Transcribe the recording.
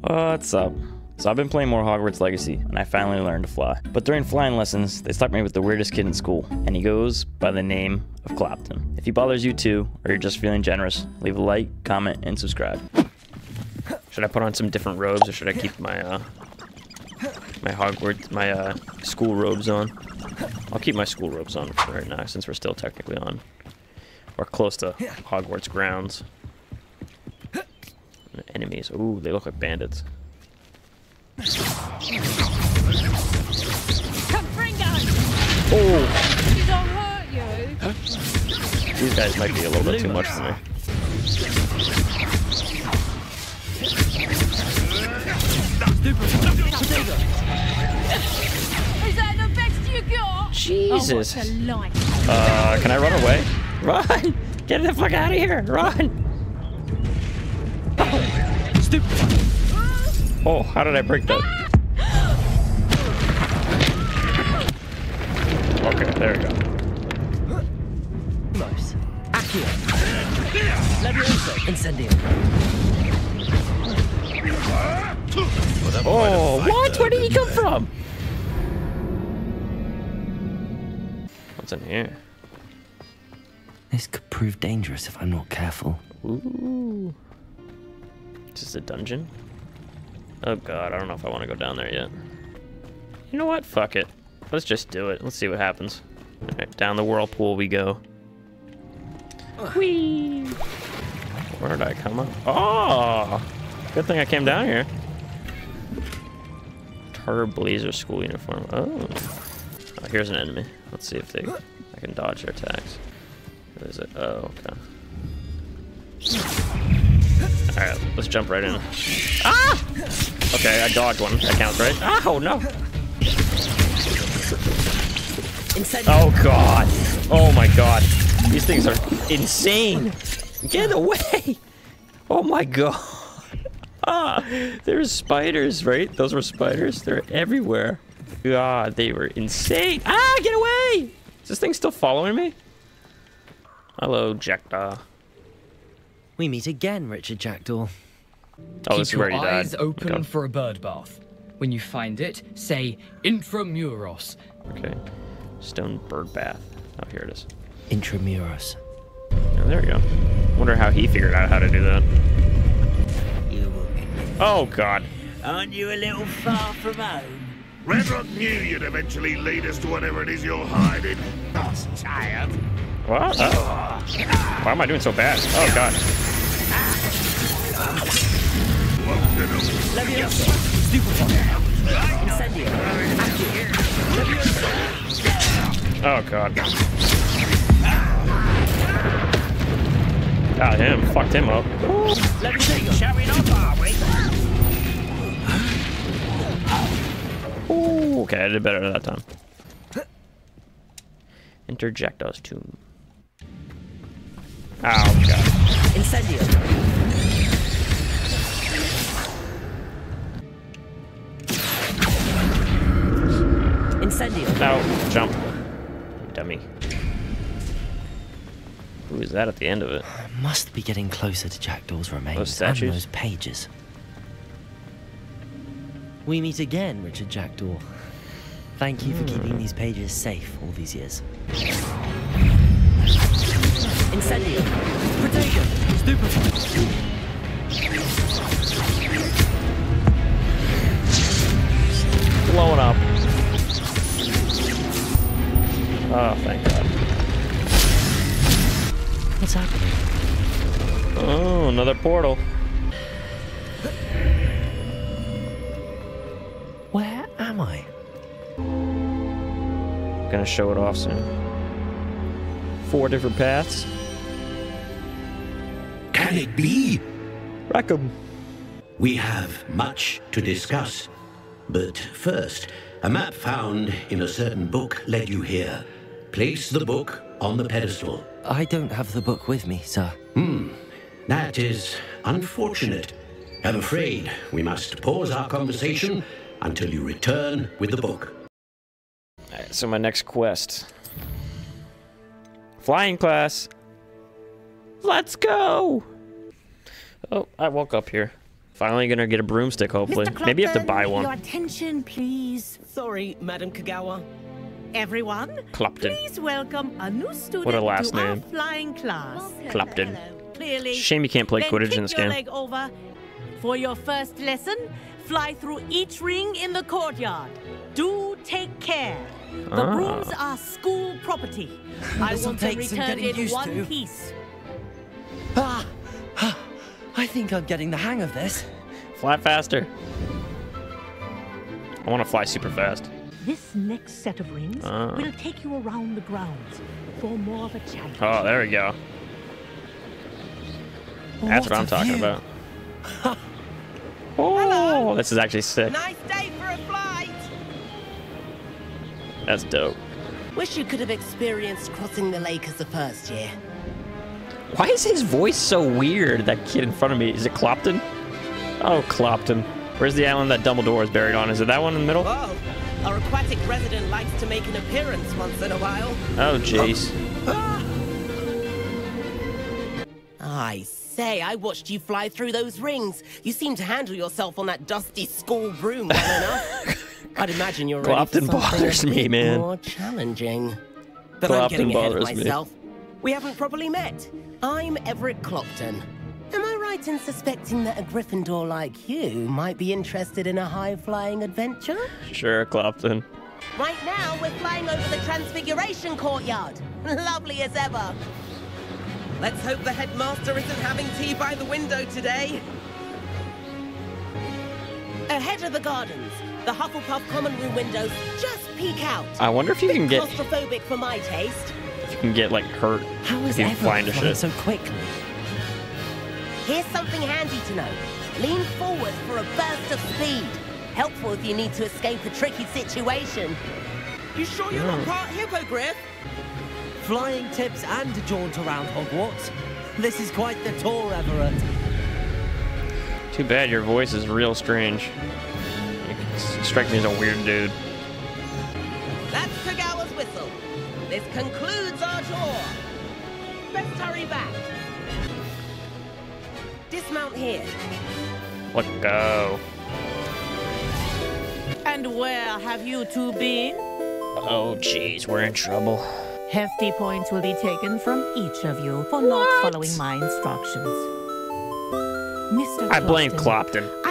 What's up? So I've been playing more Hogwarts Legacy, and I finally learned to fly. But during flying lessons, they stuck me with the weirdest kid in school, and he goes by the name of Clopton. If he bothers you too, or you're just feeling generous, leave a like, comment, and subscribe. Should I put on some different robes, or should I keep my school robes on? I'll keep my school robes on for right now, since we're still technically on. Or close to Hogwarts grounds. Enemies. Ooh, they look like bandits. Oh! You don't hurt you. Huh? These guys might be a little bit too much for me. Is that the best you got? Jesus. Oh, what a life. Can I run away? Run! Get the fuck out of here! Run! Oh, how did I break that? Okay, there we go. Nice. Accio. Incendio. Oh, what? Where did he come from? What's in here? This could prove dangerous if I'm not careful. Ooh. Is this a dungeon? Oh god, I don't know if I want to go down there yet. You know what? Fuck it. Let's just do it. Let's see what happens. Alright, down the whirlpool we go. Whee! Where did I come up? Oh! Good thing I came down here. Tartar blazer school uniform. Oh. Oh, here's an enemy. Let's see if I can dodge their attacks. What is it? Oh, okay. Alright, let's jump right in. Ah! Okay, I dodged one. That counts, right? Oh, no! Oh, God! Oh, my God. These things are insane! Get away! Oh, my God! Ah! There's spiders, right? Those were spiders? They're everywhere. God, they were insane! Ah! Get away! Is this thing still following me? Hello, Jackdaw. We meet again, Richard Jackdaw. Oh, this is where he died. Keep your eyes open for a bird bath. When you find it, say Intramuros. Okay. Stone bird bath. Oh, here it is. Intramuros. Oh, there we go. Wonder how he figured out how to do that. Oh, God. Aren't you a little far from home? Redrock knew you'd eventually lead us to whatever it is you're hiding. Not tired. What? Oh. Why am I doing so bad? Oh, God. Oh, God. Got him. Fucked him up. Ooh, okay, I did better that time. Enter Jackdaw's tomb. Oh, God. Incendio. Incendio. No, jump. You dummy. Who is that at the end of it? Must be getting closer to Jackdaw's remains. Those statues? And those pages. We meet again, Richard Jackdaw. Thank you for keeping these pages safe all these years. Incendio. Protego. Stupefy. Blowing up. Oh, thank God. What's happening? Oh, another portal. Where am I? I'm gonna show it off soon. 4 different paths. Can it be? Rackham. We have much to discuss. But first, a map found in a certain book led you here. Place the book on the pedestal. I don't have the book with me, sir. That is unfortunate. I'm afraid we must pause our conversation until you return with the book. Alright, so my next quest. Flying class. Let's go! Oh, I woke up here. Finally gonna get a broomstick, hopefully. Maybe you have to buy one. Your attention, please. Sorry, Madam Kagawa. Everyone, Clopton. please welcome a new student What a last to our name. flying class. Clopton. Clearly, Shame you can't play then Quidditch in this kick your game. leg over. For your first lesson, fly through each ring in the courtyard. Do take care. The brooms are school property. I want them returned in one piece. I think I'm getting the hang of this. Fly faster. I want to fly super fast. This next set of rings will take you around the grounds for more of a challenge. Oh, there we go. That's what I'm talking about. Oh, this is actually sick. Nice day for a flight. That's dope. Wish you could have experienced crossing the lake as a first year. Why is his voice so weird? That kid in front of me. Is it Clopton? Oh, Clopton. Where's the island that Dumbledore is buried on? Is it that one in the middle? Whoa. Our aquatic resident likes to make an appearance once in a while. Oh, jeez. I say, I watched you fly through those rings. You seem to handle yourself on that dusty school broom well enough. I'd imagine you're ready for Clopton something bothers a me, bit man. more challenging. But I'm getting Clopton ahead of bothers me. myself. We haven't properly met. I'm Everett Clopton. Am I right in suspecting that a Gryffindor like you might be interested in a high-flying adventure? Sure, Clopton. Right now, we're flying over the Transfiguration Courtyard. Lovely as ever. Let's hope the headmaster isn't having tea by the window today. Ahead of the gardens, the Hufflepuff common room windows just peek out. I wonder if you can get Claustrophobic for my taste. like hurt How if is you fly everyone into flying shit. so quickly? Here's something handy to know. Lean forward for a burst of speed. Helpful if you need to escape a tricky situation. You sure you're not part hippogriff? Flying tips and a jaunt around Hogwarts. This is quite the tour, Everett. Too bad your voice is real strange. You strike me as a weird dude. That's Kagawa's whistle. This concludes our tour. Let's hurry back. Dismount here. Let go. And where have you two been? Oh, jeez, we're in trouble. Hefty points will be taken from each of you for not following my instructions. Mr. I blame Clopton, Clopton.